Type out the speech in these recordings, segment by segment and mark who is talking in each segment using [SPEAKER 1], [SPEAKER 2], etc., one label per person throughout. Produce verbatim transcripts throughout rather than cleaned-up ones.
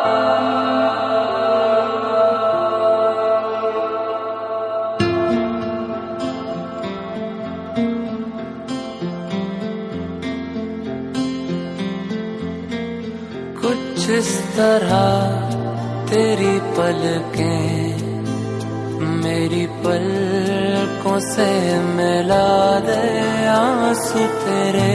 [SPEAKER 1] कुछ इस तरह तेरी पलकें मेरी पलकों से मिला दे, आंसू तेरे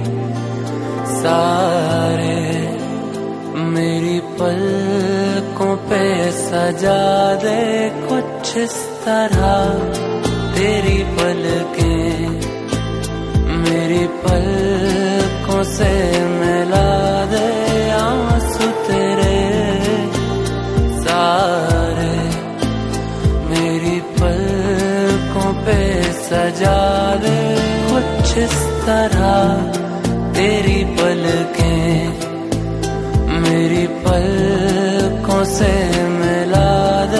[SPEAKER 1] सारे मेरी पलकों पे सजा दे। कुछ इस तरह तेरी पलकें मेरी पलकों से मिला दे, आंसू तेरे सारे मेरी पलकों पे सजा दे। कुछ इस तरह तेरी पलकें मेरी पलकों से मिला दे।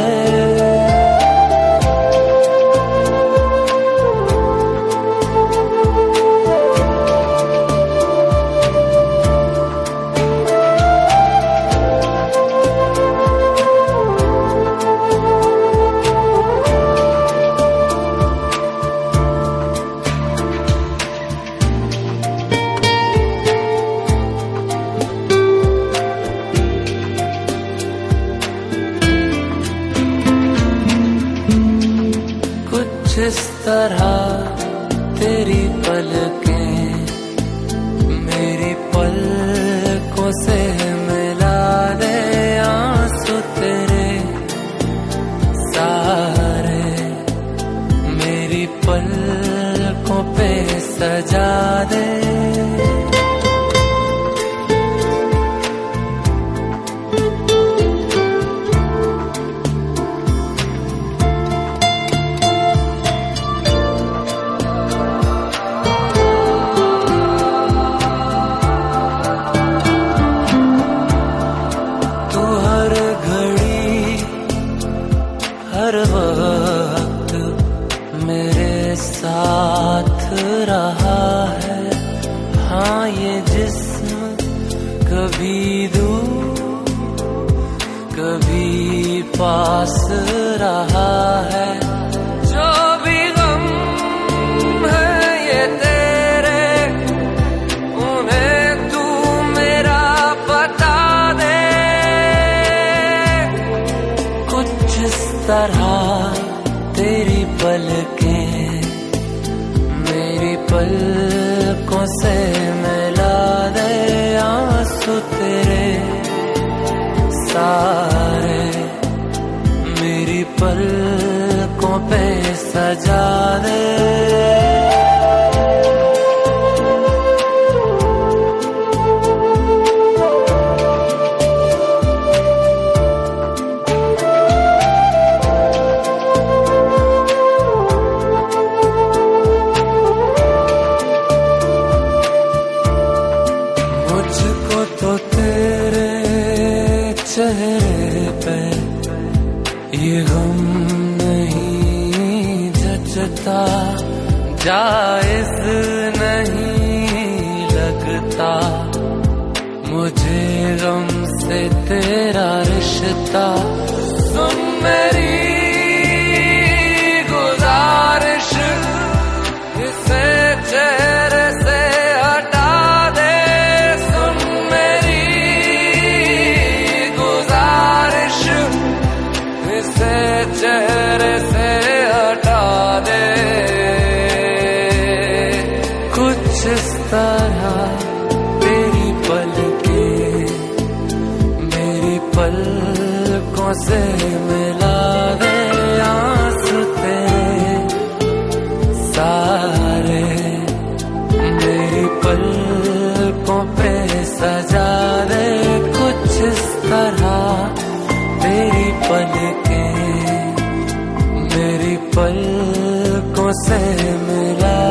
[SPEAKER 1] इस तरह तेरी पलकें मेरी पलकों से मिला दे, आंसू तेरे सारे मेरी पलकों पे सजा दे। हर वक्त मेरे साथ रहा है, हाँ ये जिस्म कभी दूर कभी पास रहा है। जो भी गम है ये तेरे उन्हें तू मेरा बता दे। कुछ इस तरह तेरी पलकें मेरी पलकों से मिला दे, आंसू तेरे सारे मेरी पलकों पे सजा दे। मुझको तो तेरे चेहरे पे ये गम नहीं जचता, जायज नहीं लगता मुझे गम से तेरा रिश्ता। सुन मेरी गुजारिश इसे चेहरे से हटा दे। सुन मेरी गुजारिश इसे चेहरे से हटा दे। कुछ इस तरह तेरी पलकें मेरी पलकों से मिला दे, आंसू तेरे सारे मेरी पलकों पे सजा दे। कुछ इस तरह तेरी पलकें मेरी पलकों से मिला